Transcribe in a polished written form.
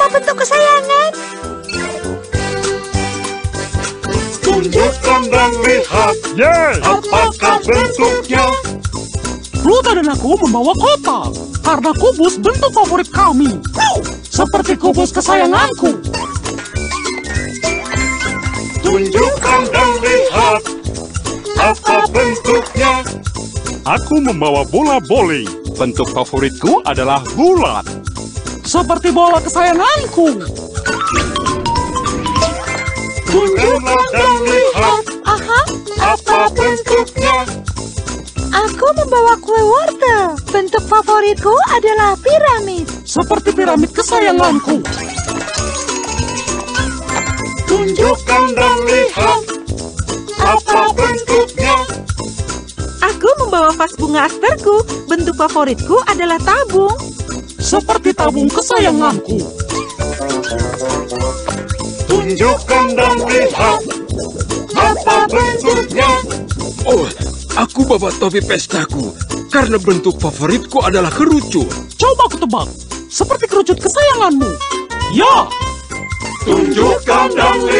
Apa bentuk kesayangan? Tunjukkan dan lihat. Yes! Apakah bentuknya? Pluto dan aku membawa kotak, karena kubus bentuk favorit kami. Seperti kubus kesayanganku. Tunjukkan dan lihat. Apa bentuknya? Aku membawa bola bowling. Bentuk favoritku adalah bulat. Seperti bola kesayanganku. Tunjukkan dan lihat. Aha, Apa bentuknya? aku membawa kue wortel. Bentuk favoritku adalah piramid. Seperti piramid kesayanganku. Tunjukkan dan lihat. Apa bentuknya? Aku membawa vas bunga asterku. Bentuk favoritku adalah tabung. Seperti tabung kesayanganku. Tunjukkan dan lihat. Apa bentuknya? Oh, aku bawa topi pestaku karena bentuk favoritku adalah kerucut. Coba aku tebak. Seperti kerucut kesayanganmu. Ya, Tunjukkan dan